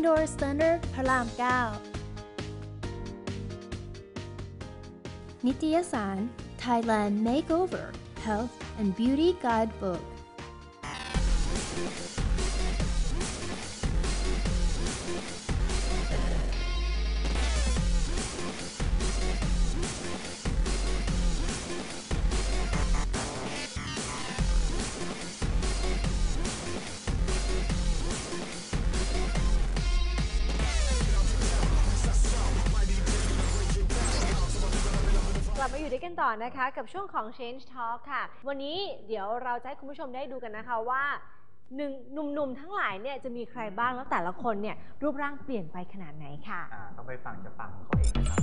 Your Standard พระราม 9 นิตยสาร Thailand Makeover Health and Beauty Guidebook กลับมาอยู่ด้วยกันต่อนะคะกับช่วงของ Change Talk ค่ะวันนี้เดี๋ยวเราจะให้คุณผู้ชมได้ดูกันนะคะว่าหนุ่มๆทั้งหลายเนี่ยจะมีใครบ้างแล้วแต่ละคนเนี่ยรูปร่างเปลี่ยนไปขนาดไหนค่ะต้องไปฟังจากปากของเขาเองนะครับ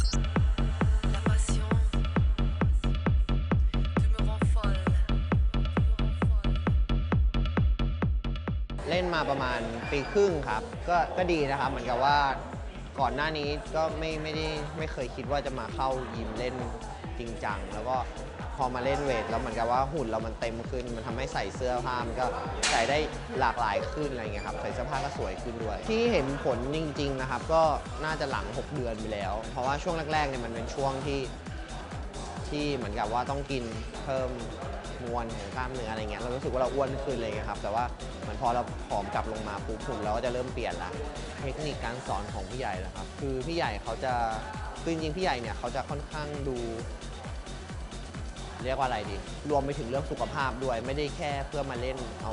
เล่นมาประมาณปีครึ่งครับก็ดีนะครับเหมือนกับว่าก่อนหน้านี้ก็ไม่เคยคิดว่าจะมาเข้ายิมเล่นจริงจังแล้วก็พอมาเล่นเวทแล้วเหมือนกับว่าหุ่นเรามันเต็มขึ้นมันทำให้ใส่เสื้อผ้ามันก็ใส่ได้หลากหลายขึ้นอะไรเงี้ยครับใส่เสื้อผ้าก็สวยขึ้นด้วยที่เห็นผลจริงๆนะครับก็น่าจะหลัง6เดือนไปแล้วเพราะว่าช่วงแรกๆเนี่ยมันเป็นช่วงที่เหมือนกับว่าต้องกินเพิ่มมวลของกล้ามเนื้ออะไรเงี้ยเรารู้สึกว่าเราอ้วนขึ้นเลยครับแต่ว่าเหมือนพอเราผอมกลับลงมาปุ๊บหุ่นเราก็จะเริ่มเปลี่ยนละเทคนิคการสอนของพี่ใหญ่นะครับคือพี่ใหญ่เขาจะคือจริงๆพี่ใหญ่เนี่ยเขาจะค่อนข้างดูเรียกว่าอะไรดีรวมไปถึงเรื่องสุขภาพด้วยไม่ได้แค่เพื่อมาเล่นเอา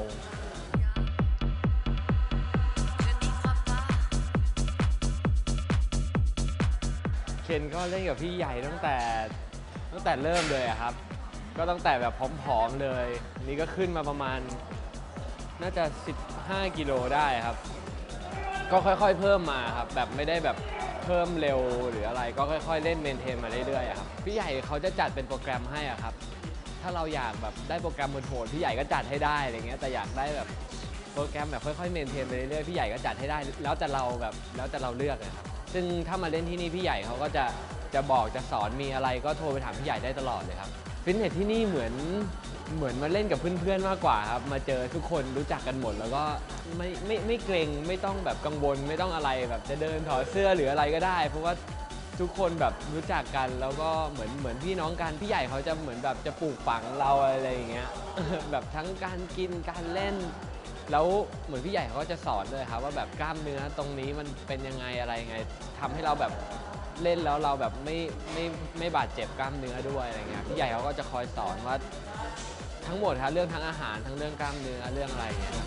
เคนก็เล่นกับพี่ใหญ่ตั้งแต่เริ่มเลยครับก็ตั้งแต่แบบผอมๆเลยนี่ก็ขึ้นมาประมาณน่าจะ15กิโลได้ครับก็ค่อยๆเพิ่มมาครับแบบไม่ได้แบบเพิ่มเร็วหรืออะไรก็ค่อยๆเล่นเมนเทนมาเรื่อยๆครับพี่ใหญ่เขาจะจัดเป็นโปรแกรมให้ครับถ้าเราอยากแบบได้โปรแกรมโหดๆพี่ใหญ่ก็จัดให้ได้อะไรเงี้ยแต่อยากได้แบบโปรแกรมแบบค่อยๆเมนเทนไปเรื่อยๆพี่ใหญ่ก็จัดให้ได้แล้วแต่เราเลือกนะครับซึ่งถ้ามาเล่นที่นี่พี่ใหญ่เขาก็จะบอกจะสอนมีอะไรก็โทรไปถามพี่ใหญ่ได้ตลอดเลยครับฟิตเนสที่นี่เหมือนมาเล่นกับเพื่อนๆมากกว่าครับมาเจอทุกคนรู้จักกันหมดแล้วก็ไม่เกรงไม่ต้องแบบกังวลไม่ต้องอะไรแบบจะเดินถอดเสื้อหรืออะไรก็ได้เพราะว่าทุกคนแบบรู้จักกันแล้วก็เหมือนพี่น้องกันพี่ใหญ่เขาจะเหมือนแบบจะปลูกฝังเราอะไรอย่างเงี้ย แบบทั้งการกินการเล่นแล้วเหมือนพี่ใหญ่เขาก็จะสอนด้วยครับว่าแบบกล้ามเนื้อตรงนี้มันเป็นยังไงอะไรยังไงทำให้เราแบบเล่นแล้วเราแบบไม่บาดเจ็บกล้ามเนื้อด้วยอะไรเงี้ยพี่ใหญ่เขาก็จะคอยสอนว่าทั้งหมดครับเรื่องทั้งอาหารทั้งเรื่องกล้ามเนื้อเรื่องอะไรเงี้ย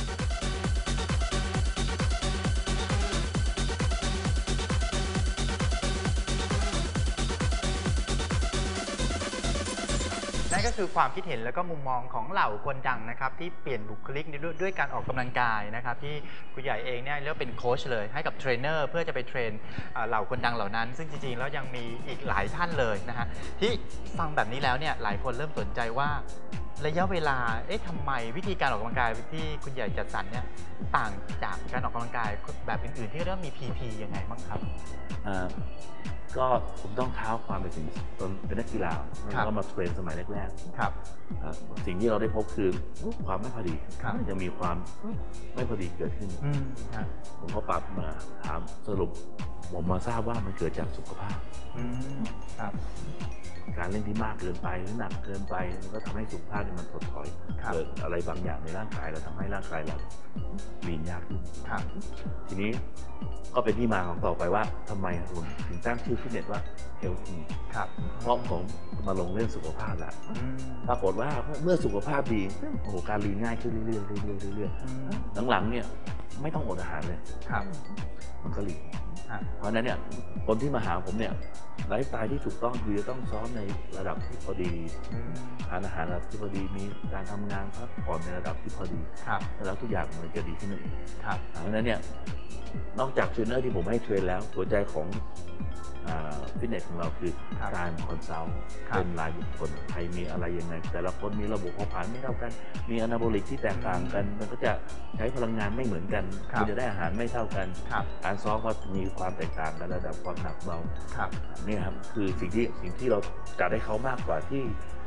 นั่นก็คือความคิดเห็นแล้วก็มุมมองของเหล่าคนดังนะครับที่เปลี่ยนบุคลิกด้วยการออกกำลังกายนะครับที่คุณใหญ่เองเนี่ยเรียกเป็นโค้ชเลยให้กับเทรนเนอร์เพื่อจะไปเทรนเหล่าคนดังเหล่านั้นซึ่งจริงๆแล้วยังมีอีกหลายท่านเลยนะฮะที่ฟังแบบนี้แล้วเนี่ยหลายคนเริ่มสนใจว่าระยะเวลาทำไมวิธีการออกกำลังกายที่คุณใหญ่จัดสรรเนี่ยต่างจากการออกกำลังกายแบบอื่นๆที่เริ่มมี PT ยังไงบ้างครับก็ผมต้องเท้าความไปถึงตอนเป็นนักกีฬาแล้วก็มาเทรนสมัยแรกๆครับสิ่งที่เราได้พบคือความไม่พอดียังมีความไม่พอดีเกิดขึ้นผมก็ปรับมาถามสรุปผมมาทราบว่ามันเกิดจากสุขภาพการเล่นที่มากเกินไปหรือหนักเกินไปมันก็ทำให้สุขภาพมันถดถอยเกิดอะไรบางอย่างในร่างกายเราทำให้ร่างกายเราลีนยากขึ้นทีนี้ก็เป็นที่มาของต่อไปว่าทำไมผมถึงตั้งชื่อฟิตเนสว่าเฮลทีเพราะผมมาลงเรื่องสุขภาพแล้วปรากฏว่าเมื่อสุขภาพดีโอ้โหการลีนง่ายขึ้นเรื่อยๆหลังๆเนี่ยไม่ต้องอดอาหารเลยมันก็ลีนเพราะนั้นเนี่ยคนที่มาหาผมเนี่ยไลฟ์สไตล์ที่ถูกต้องคือต้องซ้อมในระดับที่พอดีทานอาหารระดับที่พอดีมีการทำงานพักผ่อนในระดับที่พอดีแล้วทุกอย่างมันจะดีขึ้นเองเพราะนั้นเนี่ยนอกจากเทรนเนอร์ที่ผมให้เทรนแล้วหัวใจของฟิตเนสของเราคือการคอนซัลท์เป็นรายบุคคลใครมีอะไรยังไงแต่ละคนมีระบบเผาผลาญไม่เท่ากันมีอนาโบลิกที่แตกต่างกันมันก็จะใช้พลังงานไม่เหมือนกันมันจะได้อาหารไม่เท่ากันการซ้อมก็มีความแตกต่างกันระดับความหนักเบานี่ครับคือสิ่งที่เราจัดให้เขามากกว่าที่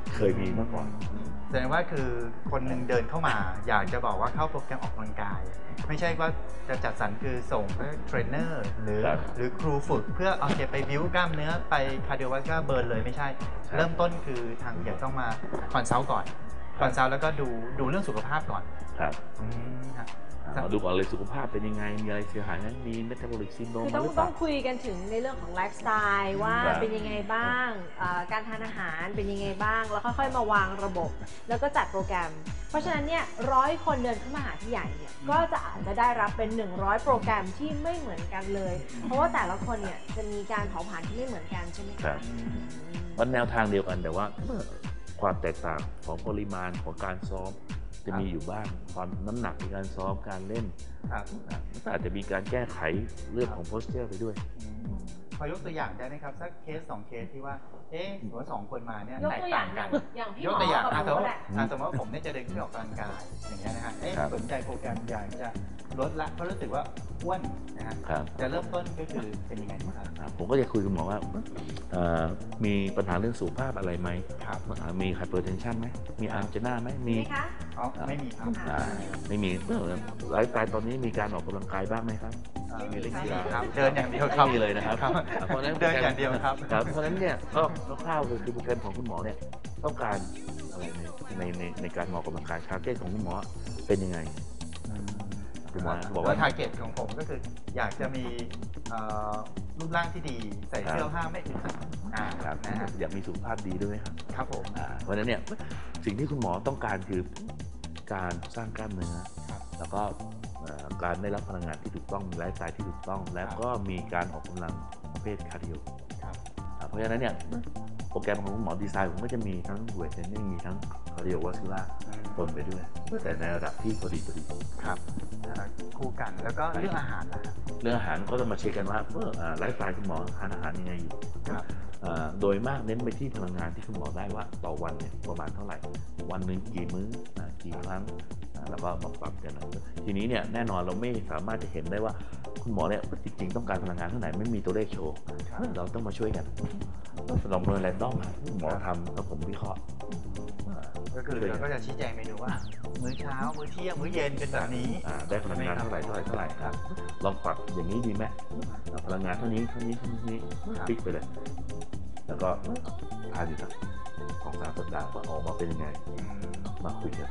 เคยมีเมื่อก่อนแสดงว่าคือคนหนึ่งเดินเข้ามา อยากจะบอกว่าเข้าโปรแกรมออกกำลังกาย ไม่ใช่ว่าจะจัดสรรคือส่งเพื่อเทรนเนอร์หรือครูฝึกเพื่อเอาไปบิ้วกล้ามเนื้อไปคาร์ดิโอวัสคูลาร์เบิร์นเลยไม่ใช่ เริ่มต้นคือทางอยากต้องมาคอนซัลท์ก่อนคอนซัลท์แล้วก็ดูเรื่องสุขภาพก่อนครับครับมาดูก่อนเลยสุขภาพเป็นยังไงมีอะไรเสียหายไหมมีเมตาบอลิกซินโดรมคือหรือเปต้อล่างคุยกันถึงในเรื่องของไลฟ์สไตล์ว่าครับเป็นยังไงบ้างการทานอาหารเป็นยังไงบ้างแล้วค่อยๆมาวางระบบ แล้วก็จัดโปรแกรม เพราะฉะนั้นเนี่ย100 คนเดินเข้ามาหาพี่ใหญ่เนี่ยก็จะอาจจะได้รับเป็น100โปรแกรมที่ไม่เหมือนกันเลย เพราะว่าแต่ละคนเนี่ยจะมีการเผาผลาญที่ไม่เหมือนกันใช่ไหมครับมันแนวทางเดียวกันแต่ว่าความแตกต่างของปริมาณของการซ้อมจะมีอยู่บ้างความน้ำหนักในการซ้อมการเล่นครับก็อาจจะมีการแก้ไขเรื่องของโพสเจอร์ไปด้วยพอยกตัวอย่างได้ไหมครับสักเคส2 เคสที่ว่าสมมติว่า2 คนมาเนี่ยยกแตกตัวอย่าต่าง งอกัย่าน งพี่ยหกมอตัวอย่างกับสมมผมติแหละสมมติว่าผมเนี่ยจะเดินขึ้นออกกำลังกายอย่างเงี้ยนะฮะครับสนใจโปรแกรมอยากจะลดละเพราะรู้สึกว่าอ้วนนะฮะครับจะเริ่มต้นก็คือเป็นยังไงบ้างครับผมก็จะคุยกับหมอว่ามีปัญหาเรื่องสุขภาพอะไรไหมครับมีไฮเปอร์เทนชันไหมมีอัลเจน่าไหมมีไหมคะอ๋อไม่มีครับไม่มีไลฟ์สไตล์ตอนนี้มีการออกกำลังกายบ้างไหมครับมีเล่นกีฬาครับเดินอย่างเดียวครับไม่มีเลยนะครับ เพราะฉะนั้นเดินอย่างเดียวครับเพราะฉะนั้นเนี่ยก็คร่าวๆคือโปรแกรมของคุณหมอเนี่ยต้องการอะไรในการออกกำลังกายทาร์เก็ตของคุณหมอเป็นยังไงคุณหมอบอกว่าว่าทาร์เก็ตของผมก็คืออยากจะมีรูปร่างที่ดีใส่เสื้อผ้าไม่อึดอัดครับนะฮะอยากมีสุขภาพดีด้วยไหมครับครับผมเพราะฉะนั้นเนี่ยสิ่งที่คุณหมอต้องการคือการสร้างกล้ามเนื้อครับแล้วก็การได้รับพลังงานที่ถูกต้องมีไลฟ์สไตล์ที่ถูกต้อง แล้วก็มีการออกกำลังประเภทคาร์ดิโอครับเพราะฉะนั้นเนี่ยโปรแกรมของคุณหมอดีไซน์ผมก็จะมีทั้งเวทเทรนนิ่งมีทั้งคาร์ดิโอวัสคูลาร์ปนไปด้วยแต่ในระดับที่พอดีครับคู่กันแล้วก็เรื่องอาหารล่ะเรื่องอาหารก็ต้องมาเช็คกันว่าไลฟ์สไตล์คุณหมอทานอาหารยังไงอยู่ครับโดยมากเน้นไปที่พลังงานที่คุณหมอได้ว่าต่อวันเนี่ยประมาณเท่าไหร่วันหนึ่งกี่มื้อกี่ครั้งแล้วก็มาปรับกันทีนี้เนี่ยแน่นอนเราไม่สามารถจะเห็นได้ว่าคุณหมอเนี่ยจริงๆต้องการพลังงานเท่าไหร่ไม่มีตัวเลขโชว์เราต้องมาช่วยกันลองเรียนแรนดอมหมอทำแล้วผมวิเคราะห์ก็คือเราก็จะชี้แจงเมนูว่า มื้อเช้ามื้อเที่ยงมื้อเย็นเป็นแบบนี้ได้พลังงานเท่าไหร่ครับลองปรับอย่างนี้ดีไหมพลังงานเท่านี้ฟิกไปเลยแล้วก็ทานอยู่สัก2-3 สัปดาห์ว่าออกมาเป็นยังไงมาคุยกัน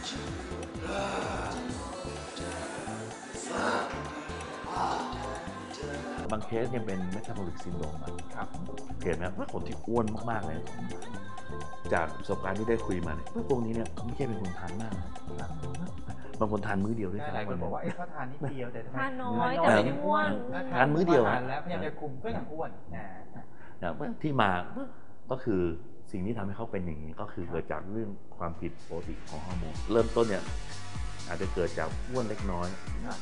บางเคสเนี่ยเป็นเมตาบอลิกซินโดรมครับเห็นไหมว่าคนที่อ้วนมากๆเลยจากประสบการณ์ที่ได้คุยมาเนี่ยพวกนี้เนี่ยไม่ใช่เป็นคนทานมากบางคนทานมื้อเดียวด้วยซ้ำหลายคนบอกว่าเขาทานนิดเดียวแต่ทานน้อยแต่ไม่อ้วนทานมื้อเดียวทานแล้วพยายามจะคุมก็ยังอ้วนที่มาก็คือสิ่งที่ทำให้เขาเป็นอย่างนี้ก็คือเกิดจากเรื่องความผิดปกติของฮอร์โมนเริ่มต้นเนี่ยอาจจะเกิดจากอ้วนเล็กน้อย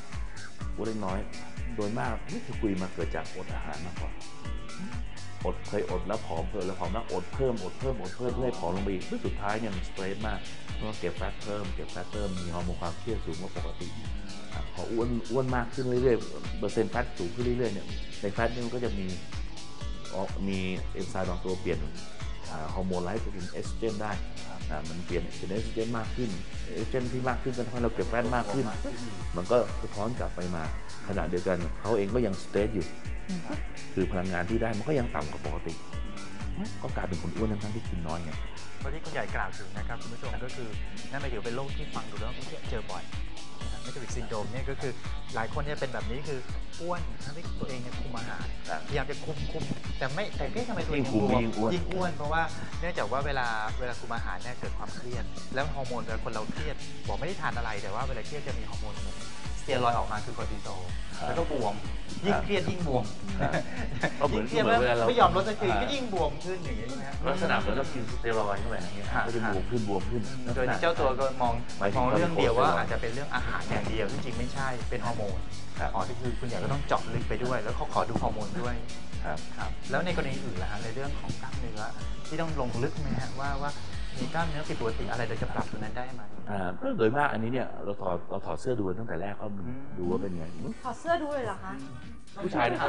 โดยมากที่คุยมาเกิดจากอดอาหารมากกว่าเคยอดแล้วผอมแล้วอดเพิ่มเพื่อให้ผอมลงไปอีกสุดท้ายเนี่ยมันสเตรสมากเพราะเก็บแฟตเพิ่มมีฮอร์โมนความเครียดสูงกว่าปกติพออ้วนมากขึ้นเรื่อยๆเปอร์เซ็นต์แฟตสูงขึ้นเรื่อยๆเนี่ยในแฟตนี่มันก็จะมีเอนไซม์บางตัวเปลี่ยนฮอร์โมนไลฟ์เป็นเอสโตรเจนได้มันเปลี่ยนเป็นเอสโตรเจนมากขึ้นเอสโตรเจนที่มากขึ้นก็ทำให้เราเก็บแฟตมากขึ้นมันก็สะท้อนกลับไปมาขณะเดียวกันเขาเองก็ยังสเตรสอยู่คือพลังงานที่ได้มันก็ยังต่ำกว่าปกติก็กลายเป็นคนอ้วนทั้งที่กินน้อยไงเพราะที่คุณใหญ่กล่าวถึงนะครับคุณผู้ชมก็คือนั่นหมายถึงเป็นโรคที่ฟังดูแล้วที่เจอบ่อยเมตาบอลิกซินโดรมเนี่ยก็คือหลายคนเนี่ยเป็นแบบนี้คืออ้วนทั้งที่ตัวเองเนี่ยคุมอาหารพยายามจะคุมแต่ทำไมตัวเองยิ่งอ้วนเพราะว่าเนื่องจากว่าเวลาคุมอาหารเนี่ยเกิดความเครียดแล้วฮอร์โมนเวลาคนเราเครียดบอกไม่ได้ทานอะไรแต่ว่าเวลาเครียดจะมีฮอร์โมนสเตียรอยด์ออกมาคือคอร์ติซอลแล้วก็บวมยิ่งเครียดยิ่งบวมยิ่งเครียดไม่ยอมลดสักทีก็ยิ่งบวมขึ้นอย่างนี้ใช่ไหมลักษณะเหมือนเรากินสเตียรอยด์เข้าไปอย่างเงี้ยก็จะบวมขึ้นโดยที่เจ้าตัวก็มองเรื่องเดียวว่าอาจจะเป็นเรื่องอาหารอย่างเดียวจริงๆไม่ใช่เป็นฮอร์โมนที่คือคุณใหญ่ก็ต้องเจาะลึกไปด้วยแล้วเขาขอดูฮอร์โมนด้วยครับแล้วในกรณีอื่นล่ะในเรื่องของกล้ามเนื้อที่ต้องลงลึกไหมฮะว่ามีกล้ามเนื้อผิดปกติอะไรเราจะปรับตรงนั้นได้ไหมโดยมากอันนี้เนี่ยเราถอดเสื้อดูตั้งแต่แรกก็ดูว่าเป็นไงถอดเสื้อดูเลยเหรอคะผู้ชายนะครับ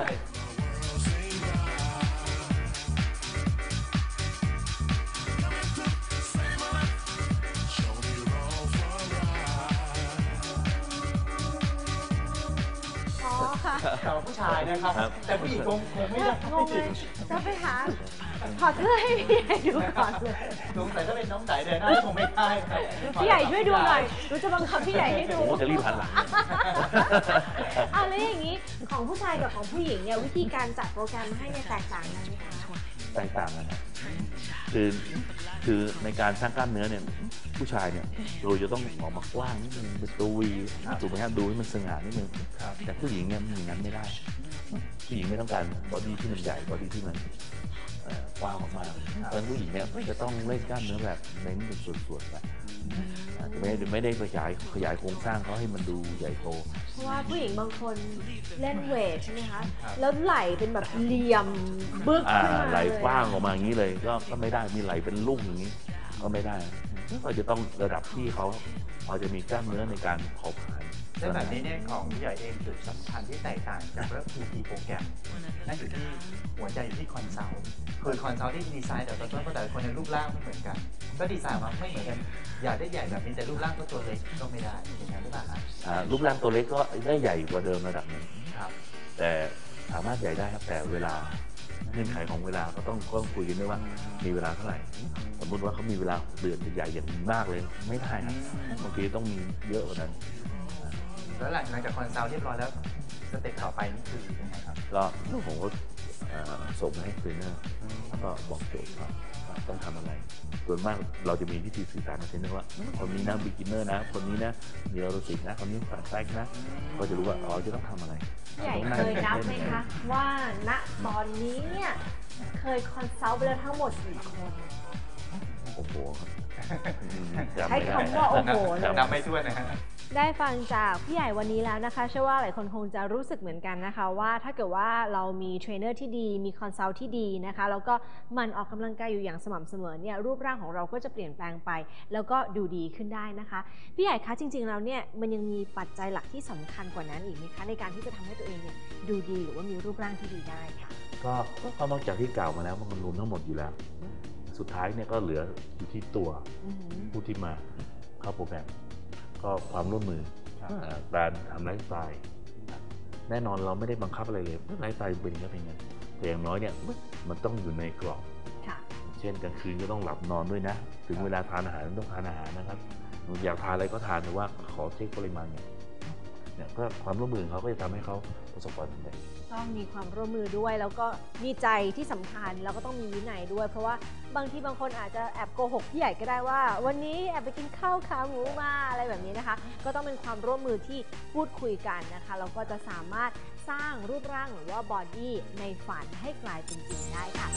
สำหรับผู้ชายนะครับครับแต่ผู้หญิงคงไม่ได้งงเลยจะไปหาถอดเสื้อให้พี่ใหญ่ดูก่อนเลยสงสัยถ้าเป็นน้องไดเดินหน้าคงไม่ได้ครับพี่ใหญ่ช่วยดูหน่อยหนูจะบังคับพี่ใหญ่ให้ดูผมก็จะรีบหันหลังเอาแล้วอย่างนี้ของผู้ชายกับของผู้หญิงเนี่ยวิธีการจัดโปรแกรมให้เนี่ยแตกต่างกันไหมคะแตกต่างกันนะคือในการสร้างกล้ามเนื้อเนี่ยผู้ชายเนี่ยเราจะต้องออกมากว้างนิดนึงเป็นตัววีถูกไหมครับดูให้มันสง่านิดนึงครับแต่ผู้หญิงเนี่ยมันอย่างนั้นไม่ได้ ผู้หญิงไม่ต้องการบอดี้ที่มันใหญ่บอดี้ที่มันกว้างมากๆเพราะฉะนั้นผู้หญิงเนี่ยจะต้องเล่นกล้ามเนื้อแบบเน้นเป็นส่วนๆไปอาจจะไม่ได้ขยายโครงสร้างเขาให้มันดูใหญ่โตเพราะว่าผู้หญิงบางคนเล่นเวทใช่ไหมคะแล้วไหล่เป็นแบบเหลี่ยมบึกขึ้นมาเลยไหลกว้างออกมาอย่างนี้เลยก็ไม่ได้มีไหลเป็นลูกอย่างนี้ก็ไม่ได้ก็จะต้องระดับที่เขาจะมีกล้ามเนื้อในการเผาผลาญซึ่งแบบนี้เนี่ยของผู้ใหญ่เองจุดสำคัญที่แตกต่างจากเรื่อง PT โปรแกรมนั่นอยู่ที่หัวใจอยู่ที่คอนซัลท์คือคอนซัลท์ที่ดีไซน์แต่ละต้นก็แต่ละคนในรูปร่างไม่เหมือนกัน ก็ดีไซน์มาไม่เหมือนกันอยากได้ใหญ่แบบนี้แต่รูปร่างก็ตัวเล็กก็ไม่ได้อย่างนั้นหรือเปล่าครับรูปร่างตัวเล็กก็ได้ใหญ่กว่าเดิมระดับหนึ่งครับแต่สามารถใหญ่ได้ครับแต่เวลาเงื่อนไขของเวลาก็ต้องคุยกันด้วยว่ามีเวลาเท่าไหร่สมมติว่าเขามีเวลา6 เดือนใหญ่อย่างมากเลยไม่ได้ครับบางทีต้องมีเยอะกว่านั้นแล้วหลังจากคอนซัลท์เรียบร้อยแล้วสเต็ปต่อไปนี่คือยังไงครับก็ผมก็ส่งให้เทรนเนอร์แล้วก็บอกโจทย์ว่าต้องทำอะไรส่วนมากเราจะมีวิธีสื่อสารกับเทรนเนอร์ว่าคนนี้นะบิ๊กินเนอร์นะคนนี้นะมีออโรสิกนะคนนี้ฝันแทรกนะก็จะรู้ว่าจะต้องทำอะไรพี่ใหญ่เคยนับไหมคะว่าณตอนนี้เนี่ยเคยคอนซัลท์ไปแล้วทั้งหมดกี่คนโอ้โหครับจำใช้ไม่ได้คำว่าโอ้โหเลยนับไม่ถ้วนนะฮะได้ฟังจากพี่ใหญ่วันนี้แล้วนะคะเชื่อว่าหลายคนคงจะรู้สึกเหมือนกันนะคะว่าถ้าเกิดว่าเรามีเทรนเนอร์ที่ดีมีคอนซัลท์ที่ดีนะคะแล้วก็มันออกกำลังกายอยู่อย่างสม่ำเสมอเนี่ยรูปร่างของเราก็จะเปลี่ยนแปลงไป แล้วก็ดูดีขึ้นได้นะคะพี่ใหญ่คะจริงๆแล้วเนี่ยมันยังมีปัจจัยหลักที่สำคัญกว่านั้นอีกไหมคะในการที่จะทำให้ตัวเองเนี่ยดูดีหรือว่ามีรูปร่างที่ดีได้ค่ะก็นอกจากที่กล่าวมาแล้วมันรวมทั้งหมดอยู่แล้ว สุดท้ายเนี่ยก็เหลืออยู่ที่ตัวผู้ที่มาเข้าโปรแกรมก็ความร่วมมือการทำไลฟ์สไตล์แน่นอนเราไม่ได้บังคับอะไรเลยไลฟ์สไตล์เป็นอย่างนี้เป็นอย่างนั้นแต่อย่างน้อยเนี่ยมันต้องอยู่ในกรอบเช่นกลางคืนก็ต้องหลับนอนด้วยนะถึงเวลาทานอาหารต้องทานอาหารนะครับอยากทานอะไรก็ทานแต่ว่าขอเช็คปริมาณเนี่ยก็ความร่วมมือเขาก็จะทำให้เขาประสบความสำเร็จต้องมีความร่วมมือด้วยแล้วก็มีใจที่สำคัญแล้วก็ต้องมีวินัยด้วยเพราะว่าบางทีบางคนอาจจะแอบโกหกพี่ใหญ่ก็ได้ว่าวันนี้แอบไปกินข้าวขาหมูมาอะไรแบบนี้นะคะก็ต้องเป็นความร่วมมือที่พูดคุยกันนะคะแล้วก็จะสามารถสร้างรูปร่างหรือว่าบอดี้ในฝันให้กลายเป็นจริงได้ค่ะ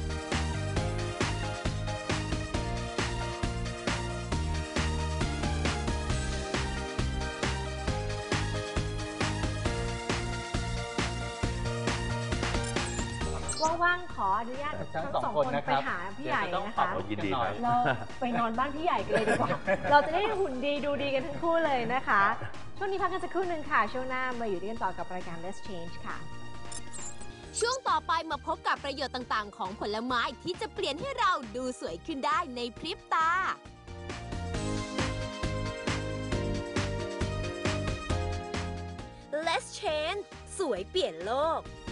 ว่างๆขออนุญาตทั้งสองคนไปหาพี่ใหญ่นะคะยินดีครับเราไปนอนบ้านพี่ใหญ่กันเลยดีกว่า เราจะได้หุ่นดีดูดีกันทั้งคู่เลยนะคะ ช่วงนี้พักกันสักครู่หนึ่งค่ะ ช่วงหน้ามาอยู่ด้วยกันต่อกับรายการ Let's Change ค่ะช่วงต่อไปมาพบกับประโยชน์ต่างๆ ของผลไม้ที่จะเปลี่ยนให้เราดูสวยขึ้นได้ในพริบตา Let's Change สวยเปลี่ยนโลก